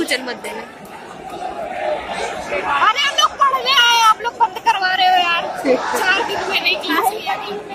Tension मत देना। अरे हम लोग पढ़ने आए, आप लोग बंद करवा रहे हो यार। 4 दिन में नहीं क्लास लिया नहीं।